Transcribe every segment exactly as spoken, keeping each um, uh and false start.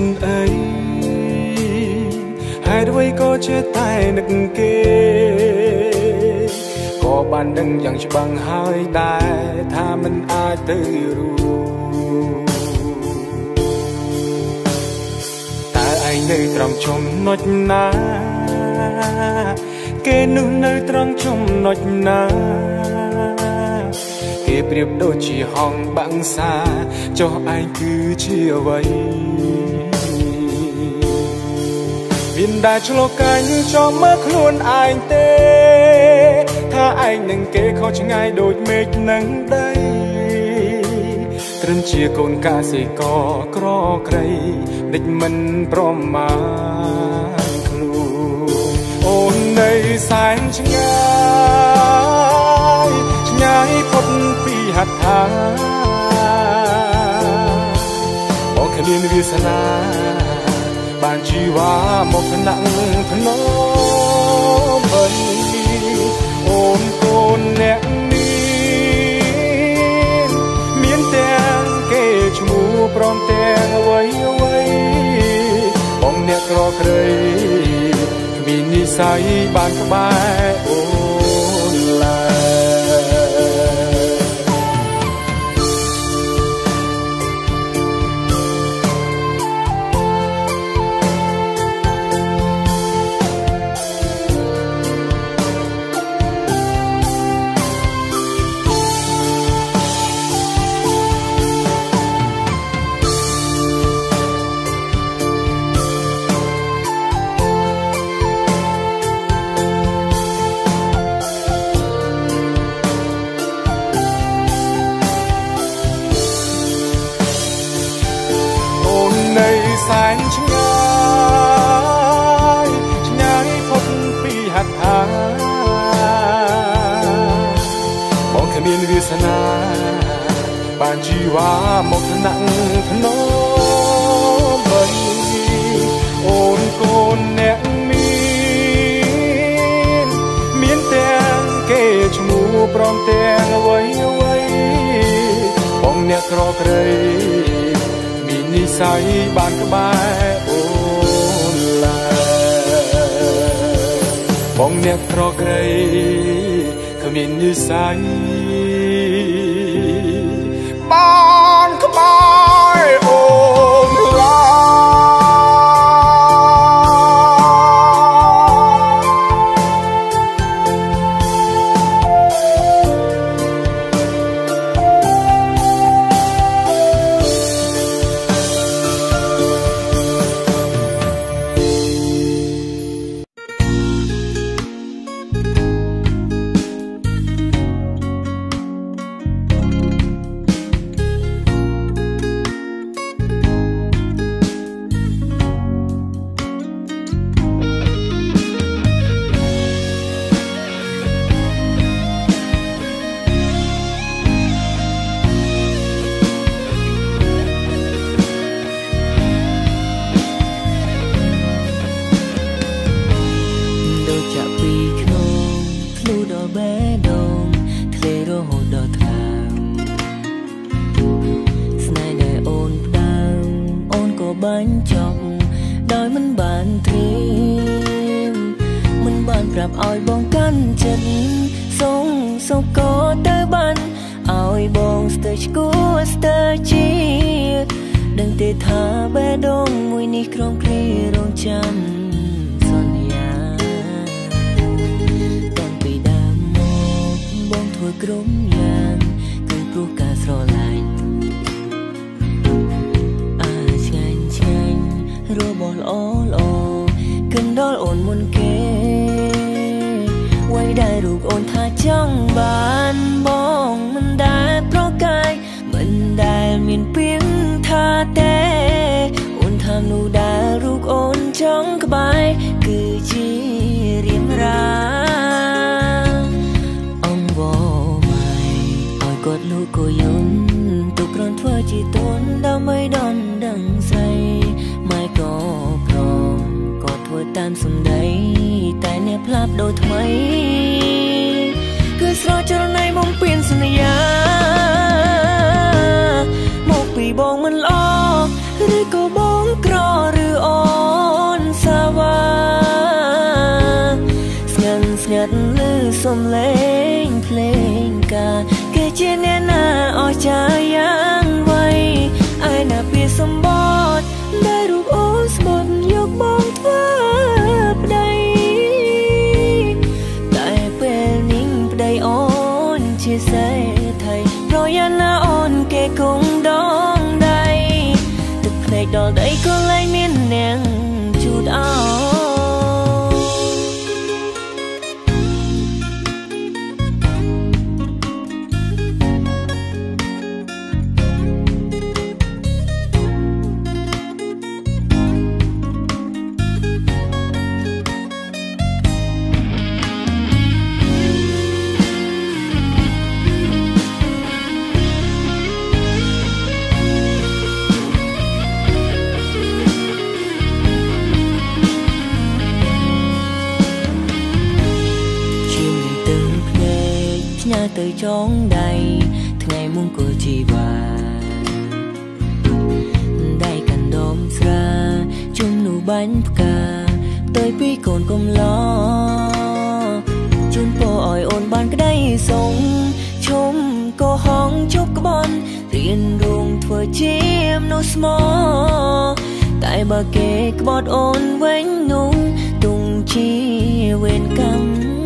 ấy hai đôi có che tay nực kê có bàn đừng chẳng chỉ bằng hai tay tha mình ai tới ru ta ai nơi trầm trong nốt na kê nu nơi trăng trong nốt na kê priệp đôi chỉ hòng băng xa cho anh cứ chia vậy viên đài cho lo cánh cho mất luôn anh tê tha anh nâng kê khó chẳng ai đôi mệt nâng đây trân chia con ca sĩ có cro cây địch mình prom mà luôn ôn đây sáng chẳng ai chẳng ai phút pi hạt thả bỏ khả liên vi sa na bàn chỉ hoa một thân nặng thân nó bơi ôn côn nẹn nín miến tên kê chú prom tên quay quay bóng nẹt rò cây vì ni say bàn các bài ôn lại sáng chẳng ai chẳng ai phút pi hạt thả bóng khả miên vi sa na bàn chỉ hoa một thân nặng thân nó bơi ôn côn nẹn miên miên tên kê chú prom tên quay quay bóng nẹt rò cây ni say bàn các bài ôn lại bóng nét pro cây khởi miên như say bàn các bài ôn lại bánh chọc đói mình bàn thêm mình bàn gặp oi bong căn chân sông sông có tới ban oi bong stage của stage chia đừng để thả bé đông mùi ní krong kri rong chăm son ya còn bị đam mô bong thôi krong yang cứ pru cả sro lạnh rồi bỏ lỡ lỡ cần đo ổn muốn kê quay đại rụt ổn tha chẳng bàn bóng mình đã pro cay mình đã miền biển tha tê ổn tham nụ đã rụt ổn chẳng các bài cứ chỉ riêng ra ông vô mày ôi cột lũ cô yếm tục rộn thua chỉ tốn đau mấy đòn đằng say mai có prom có thua tam sum đấy tại nè plap đôi thay cứ sao cho nay bóng pin sum ya một vì bóng mình lo rồi có bóng cro សំឡេងភ្លេងការគេជាអ្នកណាអស្ចារ្យយ៉ាងໄວឯណាពីសម្បត្តិដែលរូបអូនស្បត់យកបងធ្វើប្តីតែពេលនេះប្តីអូនជាសេដ្ឋីប្រយ៉ាណាអូនគេគង់ដងដៃទឹកភ្នែកដល់ដីក៏លែងមានអ្នកជូតអោទៅចងដៃថ្ងៃមង្គលជីវ៉ាដៃកាន់ដុំស្រាជុំនូបាញ់ផ្កាទៅពីកូនកំឡជូនពរឲ្យអូនបានក្តីសុខឈុំក៏ហងជប់ក្បន់រៀនរងធ្វើជាមនុស្សស្មោតែបើគេក្បត់អូនវិញនោះទុំជាវេរកម្ម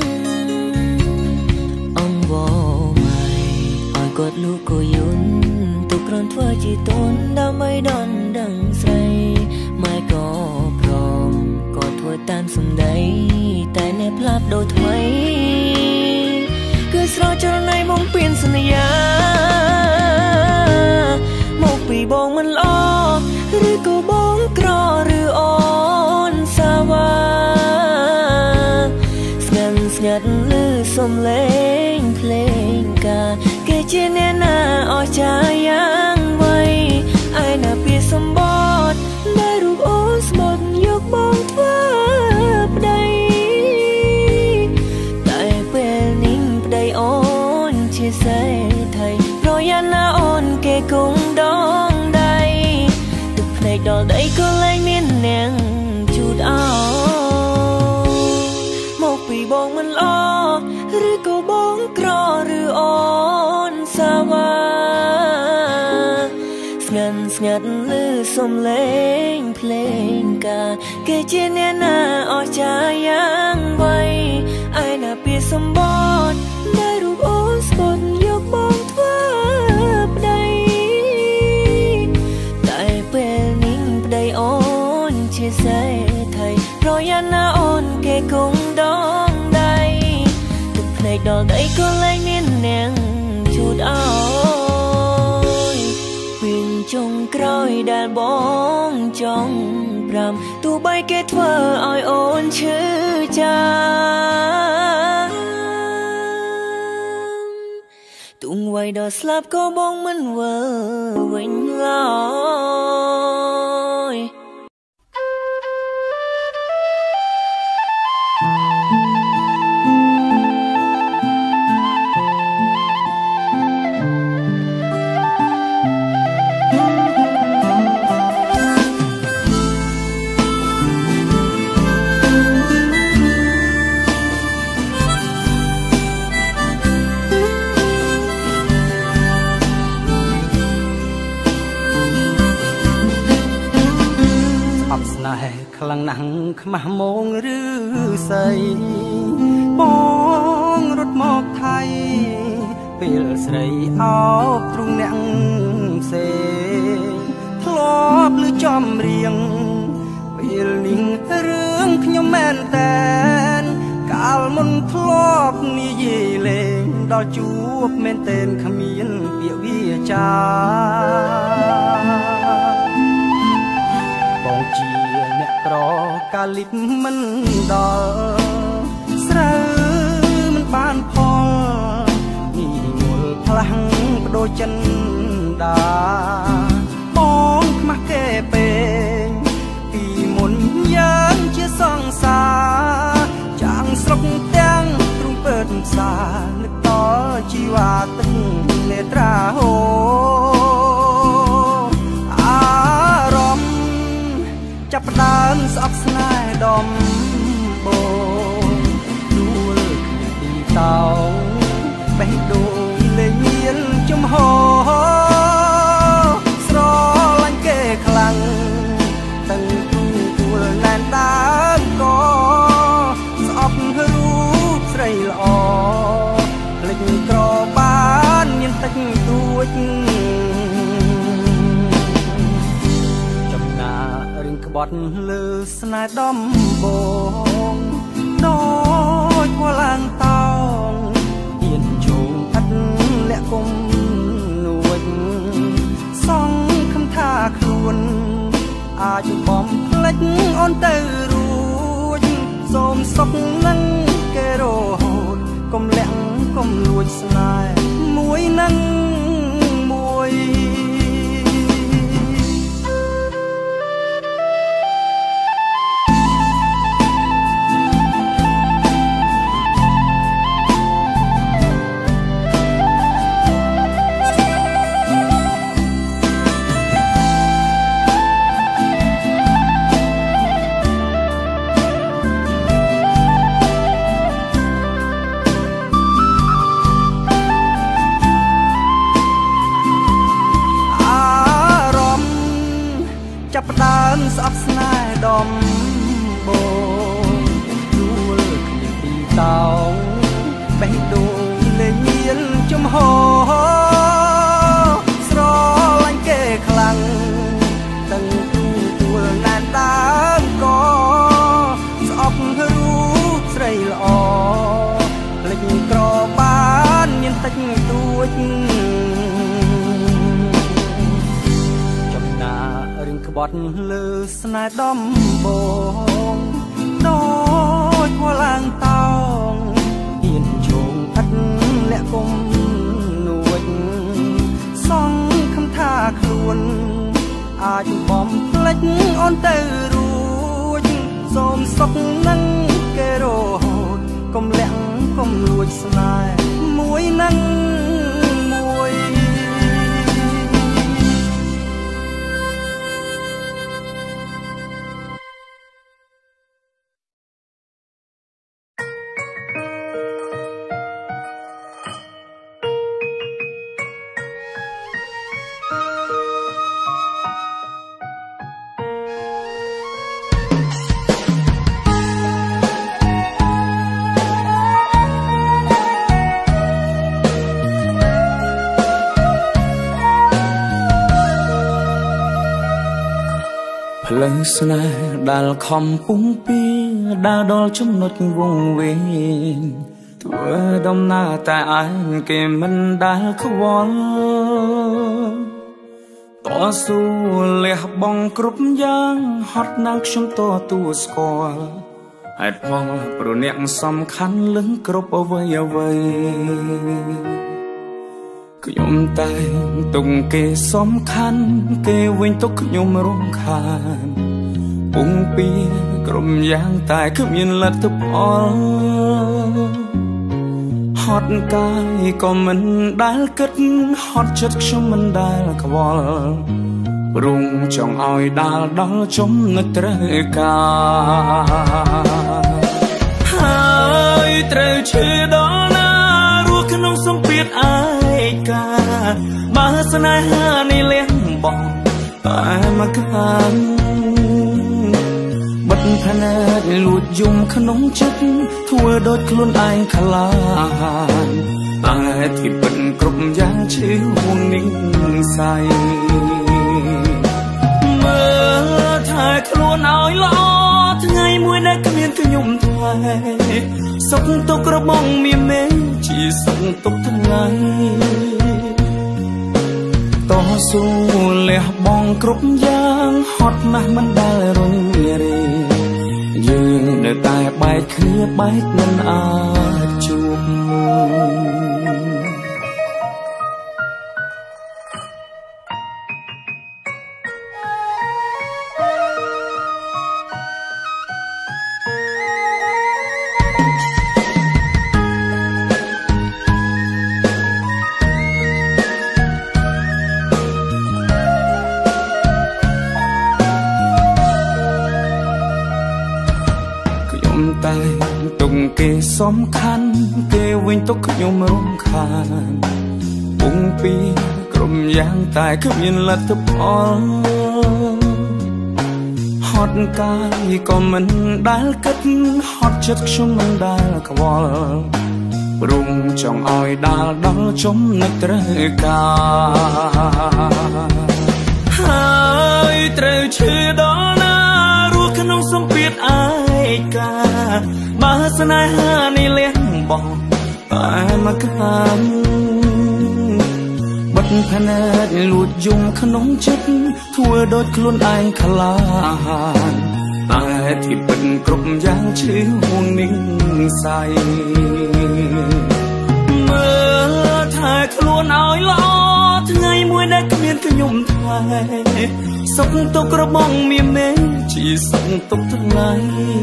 គាត់លោកក៏យន់ទុកក្រនធ្វើជាតូនដើម្បីដនដឹងស្រីម៉ែក៏ព្រមក៏ធ្វើតាមសំដីតែអ្នកផ្លាប់ដូរថ្មីគឺស្រោចចរណៃបងពៀនសន្យាមកពីបងមិនល្អឬក៏បងក្រឬអូនសាវ៉ាស្ងាត់ស្ងាត់ឮសំឡេងភ្លេងការគេជាអ្នកណាអស្ចារ្យយ៉ាងໄວឯណាពីសម្បត្តិដែលរូបអូនស្បត់យកបងធ្វើប្តីតែពេលនេះប្តីអូនជាសេដ្ឋីប្រយ៉ាណាអូនគេគង់ដងដៃទឹកភ្នែកដល់ដីក៏លែងមានអ្នកជូតអោមកពីបងមិនល្អឬក៏បងក្រឬអូនសាវ៉ាស្ងាត់ស្ងាត់ឮសំឡេងភ្លេងការគេជាអ្នកណាអស្ចារ្យយ៉ាងໄວឯណាពីសម្បត្តិដែលរូបអូនស្បត់យកបងធ្វើប្តីតែពេលនេះប្តីអូនជាសេដ្ឋីប្រយ៉ាណាអូនគេគង់ដងដៃទឹកភ្នែកដល់ដីក៏លែងមានអ្នកជូតអោយវិញចុងក្រោយដែលបងចង់ប្រាំទោះបីគេធ្វើឲ្យអូនឈឺចាំទុំໄວដល់ស្លាប់ក៏បងមិនវើវិញឡើយខ្លាំងណាស់ខ្មាស់មងឬស័យបងរត់មកថៃពេលស្រីអោបទ្រូងអ្នកផ្សេធ្លាប់ឮចំរៀងពេលនេះរឿងខ្ញុំមែនតែនកាលមុនធ្លាប់និយាយលេងដល់ជួបមែនតែនគ្មានពាក្យវាចាបងជាអ្នកក្រកាលិបមិនដល់ស្រូវមិនបានផលនេះងល់ផ្លាំងបដូរចិនដាបងខ្មាស់គេពេងពីមុនយើងជាសង្សារចាំងស្រុកទាំងទ្រុងពើតផ្សារនឹកតជីវ៉ាទឹកនេត្រាហូចាប់ផ្ដើមស្អប់ស្នេហ៍ដំបូងដួលគ្នាពីតោបេះដូងលេងមានចំហស្រឡាញ់គេខ្លាំងទាំងទូទួលណែនដើមកស្អប់រូបស្រីល្អភ្លេចក្របានមានតិចតួចចំណារៀងក្បត់លើស្នេហ៍ដំបងដូចវឡើងតោងទៀនជងឥតលាក់គុំនួចសងខំថាខ្លួនអាចបំភ្លេចអូនទៅរួចសូមសុខនឹងគេរហូតកុំលាក់កុំលួចស្នេហ៍មួយនឹងមួយចាប់ដើមស្អប់ស្នេហ៍ដំបងជួលគ្នាពីតោងបេះដូងលេងមានចំហស្រឡាញ់គេខ្លាំងទាំងទូទួលណែនដើមកស្អប់រូបស្រីល្អភ្លេចក្របានមានតិចតួចក្បត់លើស្នេហ៍ដំបងដូចវឡើងតោងទៀនជងឥតលាក់គុំនួចសងខំថាខ្លួនអាចបំភ្លេចអូនទៅរួចសូមសុខនឹងគេរហូតកុំលាក់កុំលួចស្នេហ៍មួយនឹងមួយផ្លូវស្នេហ៍ដែលខំពុំពីដើរដល់ចំណុចវងវែងធ្វើដំណើរតែឯងគេមិនដែលខ្វល់តស៊ូលះបង់គ្រប់យ៉ាងហត់ណាស់ខ្ញុំតទួស្គាល់ហេតុផលព្រោះអ្នកសំខាន់លឹងគ្រប់អ្វីអ្វីខ្ញុំតែទុកគេសំខាន់គេវិញទុកខ្ញុំរំខានពុំពីក្រុមយ៉ាងតែគ្មានលទ្ធផលហត់កាយក៏មិនដែលគិតហត់ចិត្តខ្ញុំមិនដែលខ្វល់ព្រមចង់ឲ្យដាល់ដល់ចំណុចត្រូវការហើយត្រូវឈឺដល់ណារស់ក្នុងសម្ពាធឯកាបើស្នេហានេះលះបង់តែមកខាងបិទភ្នែកលួចយំក្នុងចិត្តធ្វើដូចខ្លួនឯងខ្លាហានតែទីពិតគ្រប់យ៉ាងឈឺហួងនេះស័យមើលថែខ្លួនឲ្យល្អថ្ងៃមួយដែលគ្មានខ្ញុំថ្លៃសុខទុក្ខរបស់មានមេជាសុខទុក្ខថ្ងៃតស៊ូលះបង់គ្រប់យ៉ាងហត់ណាស់មិនដែលរញរាយើងនៅតែបែកគ្នាបែកមិនអាចជួប តែទុកគេសំខាន់គេវវិញទុកខ្ញុំរំខានពុំពីក្រុមយ៉ាងតែគ្មានលទ្ធផលហត់កាយក៏មិនដែលគិតហត់ចិត្តខ្ញុំមិនដែលខ្វល់ព្រមចង់ឲ្យដាល់ដល់ចំណុចត្រូវការហើយត្រូវឈឺដល់ណារស់ក្នុងសម្ពាធឯកាបើស្នេហានេះលះបង់តែមកខាងបិទភ្នែកលួចយំក្នុងចិត្តធ្វើដូចខ្លួនឯងខ្លាហានតែที่ពិតគ្រប់យ៉ាងឈឺហួងនឹងសៃមើលថាខ្លួនឲ្យល្អថ្ងៃមួយដែលគ្មានខ្ញុំថ្លៃសុខទុក្ខរបស់មានមេជាសុខទុក្ខថ្លៃ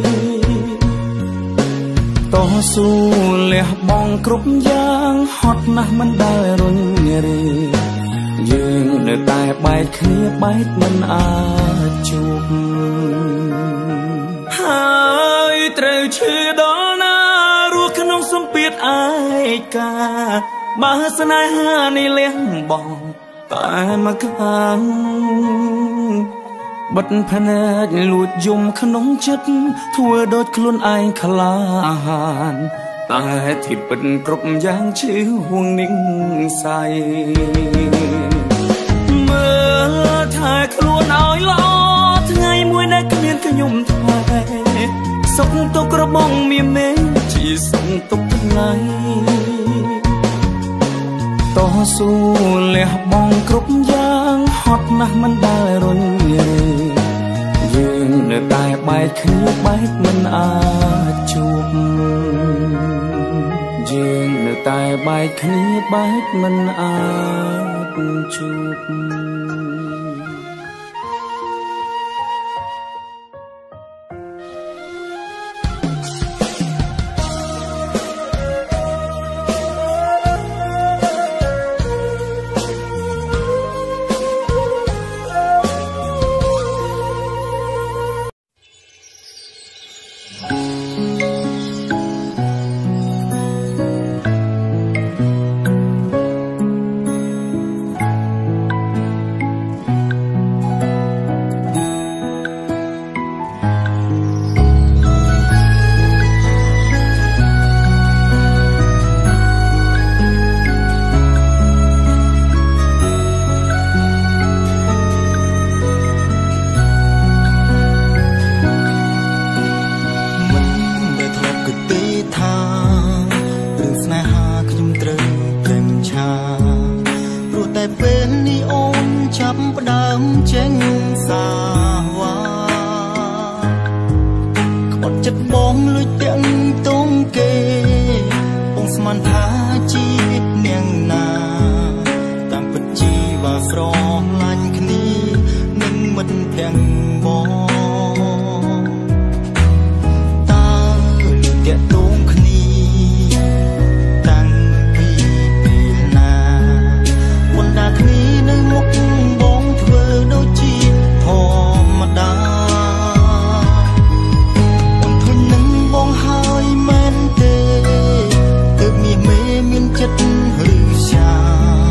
តស៊ូលះបង់គ្រប់យ៉ាងហត់ណាស់មិនដែលរុញរាយើងនៅតែបែកគ្នាបែកមិនអាចជួបហើយត្រូវឈឺដល់ណារស់ក្នុងសម្ពាធឯកាបើស្នេហានេះលះបង់តែមកខាងបិទភ្នែកលួចយំក្នុងចិត្តធ្វើដូចខ្លួនឯងខ្លាហានតែที่ពិតគ្រប់យ៉ាងឈឺហួងនឹងសៃមើលថាខ្លួនឲ្យល្អថ្ងៃមួយដែលគ្មានខ្ញុំថ្លៃសុខទុក្ខរបស់មានមេជាសុខទុក្ខថ្លៃតស៊ូលះបង់គ្រប់យ៉ាងហត់ណាស់មិនដែលរុញរាយើងនៅតែបែកគ្នាបែកមិនអាចជួបយើងនៅតែបែកគ្នាបែកមិនអាចជួប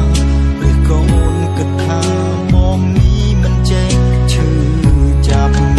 ចាប់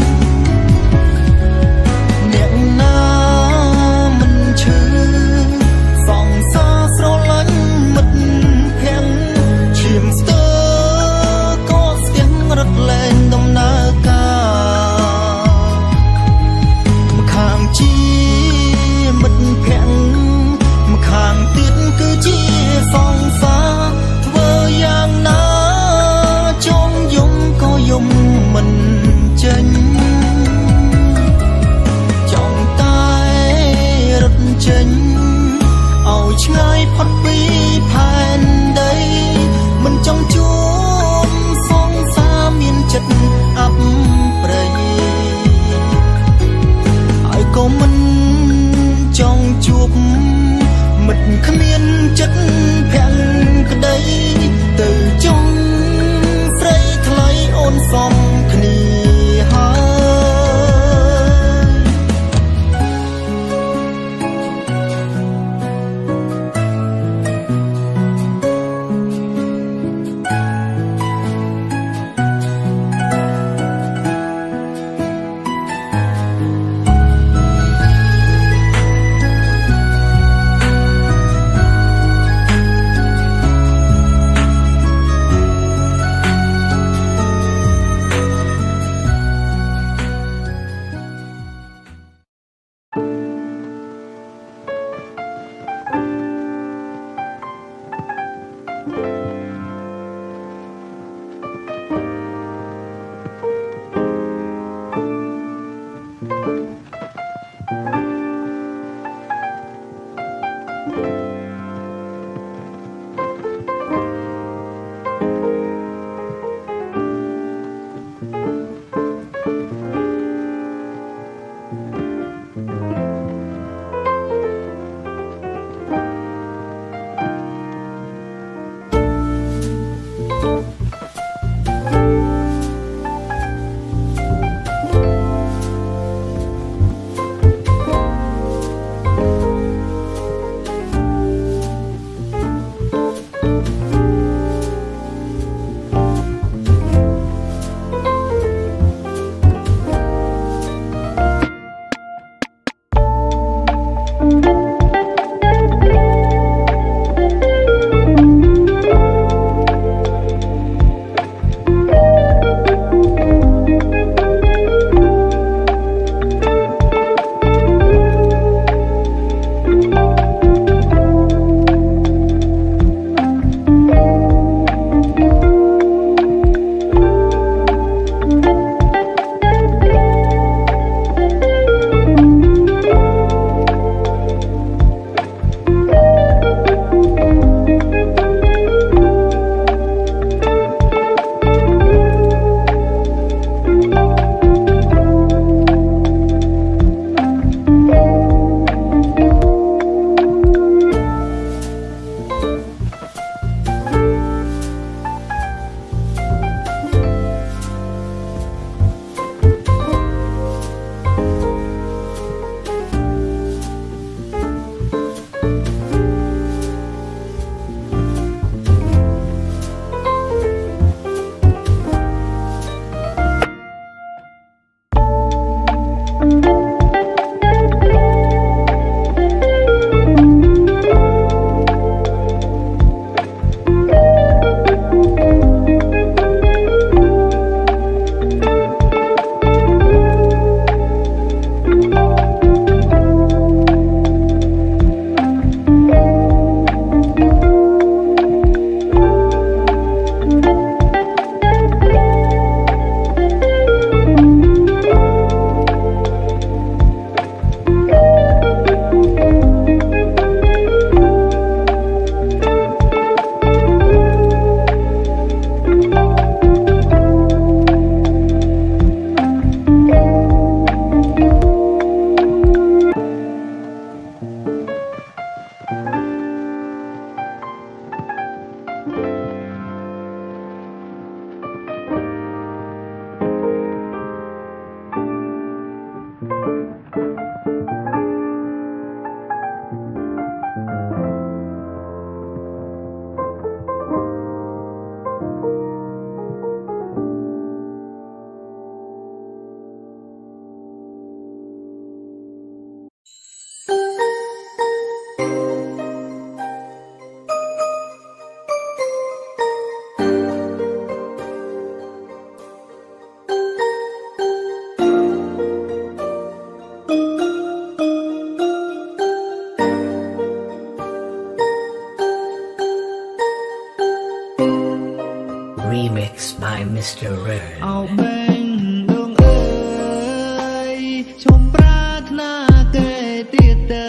Mixed by Mister Red เอาแบ่งดวงเอ้ยชมปรารถนาแก่เตี้ยเตอ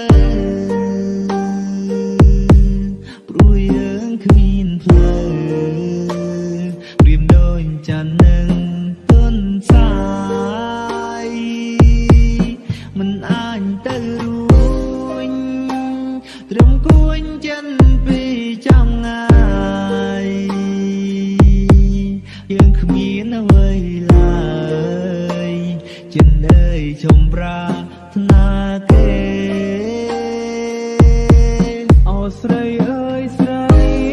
ปรุยเอิงขมิ้นเพลอเรียมโดยจันหนึ่งต้นสายมันอ่านเตอรุ่นเตรียมกวนจันปีจำไงยังขมิ้นเอาไว้ลายจันเอ้ยชมปรารถนาแก่เอาใส่เอ้ยใส่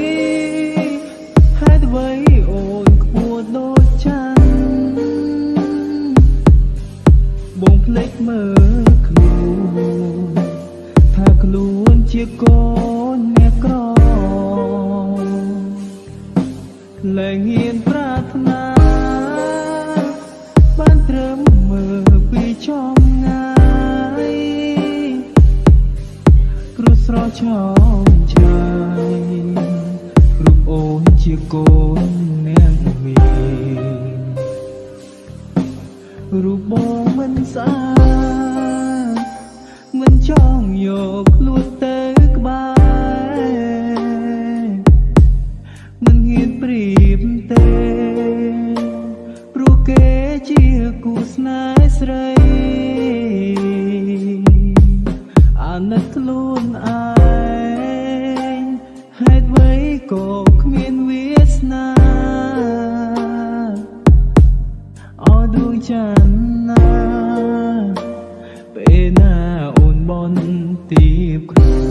ให้ไว้โอนขบวนโดยฉันบ่งเพล็กเมื่อคลูถ้าคลูนเชียโกนแม่กรอและเงียนปรารถนาบ้านเติมเมื่อปีชมงายกรุสรอชองชายรูปโอนเชียโกนแนมมีรูปโบมันสามันช่องโยกลวดเตกบายมันเหียนปรีบเตปรูเกเจียกูสนายสไรอานักลุนอายให้ไว้ก็ขมิ้นเวียสนาเอาดูจันนาเปนาโอนบอนตีบครู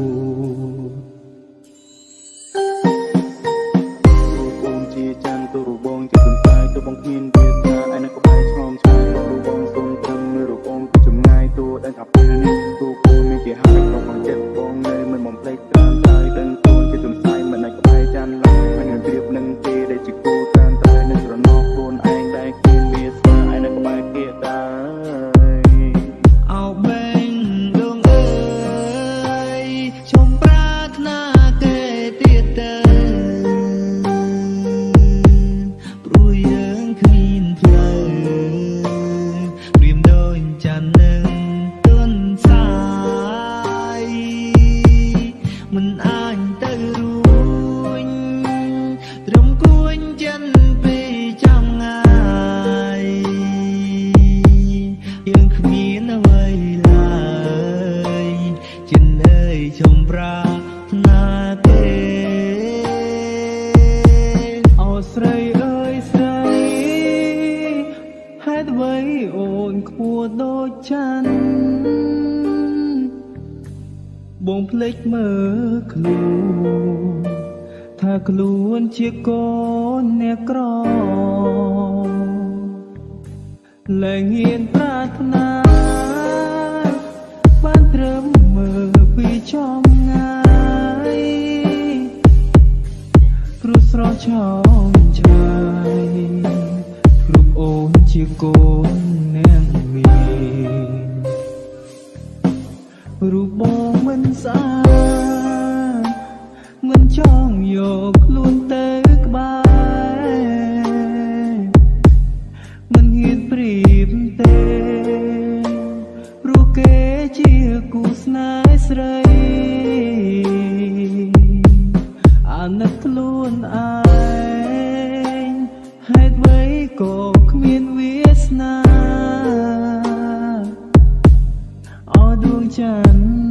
รูปองจีจันตัวรูปองจีตุนใจตัวบองมินเบียดาไอ้นักก็ไปชมชายตัวรูปองทรงตรึงมือรูปองที่จุ่มง่ายตัวได้ขับเป็นตัวกูมีกี่หายตัวบองเจ็บบองเลยมันมองเพลกกลางใจดังตัวจีตุนใจมันไอ้ก็ไปจันลังมันเงินเรียบหนึ่งตีได้จิกูกลางใจในสุรนอกโคนไอ้ได้กินเบียดาไอ้นักก็ไปเกียดได้เอาแบ่งดวงเอ้ยชมปรารถนาแก่เตี้ยเตอปรุยเอิงขมิ้นเพลอเรียมโดยจันหนึ่งต้นสายมันอ่านเตอรุ่นเตรียมกวนจันปีจำไงยังขมิ้นเอาไว้ลายจันเอ้ยชมปรารถนาแก่เอาใส่เอ้ยใส่ให้ไว้โอนขบวนโดยฉันบ่งเพล็กเมื่อคลูถ้าคลวนเชียโกนแนกรอและเงียนปรารถนาบ้านเติมเมื่อปีชมงายกรุสรอชองชายรูปโอนเชียโกนแนมมีรูปโบมันสามันช่องโยกลวนเตกบายมันเหียนปรีบเตปรูเกเจียกูสนายสไรอานักลุนอายให้ไว้ก็ขมิ้นเวียสนาเอาดวงจันทร์